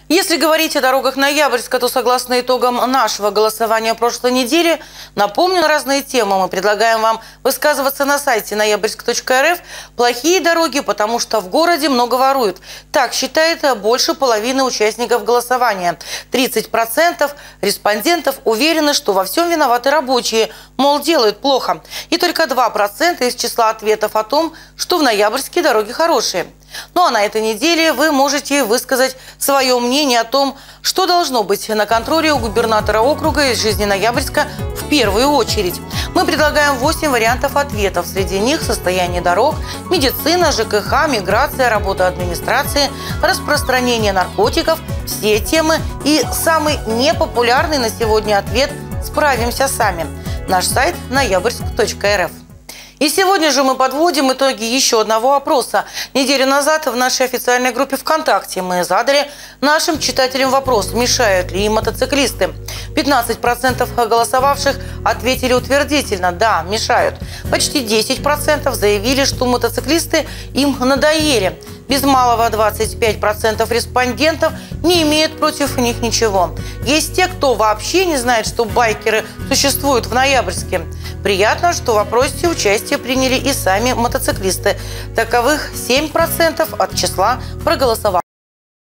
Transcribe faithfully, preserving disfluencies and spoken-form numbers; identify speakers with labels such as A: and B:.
A: Если говорить о дорогах Ноябрьска, то согласно итогам нашего голосования прошлой недели, напомню, на разные темы мы предлагаем вам высказываться на сайте ноябрьск точка эр эф. Плохие дороги, потому что в городе много воруют. Так считает больше половины участников голосования. тридцать процентов респондентов уверены, что во всем виноваты рабочие, мол, делают плохо. И только два процента из числа ответов о том, что в Ноябрьске дороги хорошие. Ну а на этой неделе вы можете высказать свое мнение о том, что должно быть на контроле у губернатора округа из жизни Ноябрьска в первую очередь. Мы предлагаем восемь вариантов ответов. Среди них состояние дорог, медицина, жэ ка ха, миграция, работа администрации, распространение наркотиков, все темы и самый непопулярный на сегодня ответ «Справимся сами». Наш сайт ноябрьск точка эр эф. И сегодня же мы подводим итоги еще одного опроса. Неделю назад в нашей официальной группе ВКонтакте мы задали нашим читателям вопрос, мешают ли им мотоциклисты. пятнадцать процентов голосовавших ответили утвердительно, да, мешают. Почти десять процентов заявили, что мотоциклисты им надоели. Без малого двадцать пять процентов респондентов не имеют против них ничего. Есть те, кто вообще не знает, что байкеры существуют в Ноябрьске. Приятно, что в опросе участие приняли и сами мотоциклисты. Таковых семь процентов от числа проголосовавших.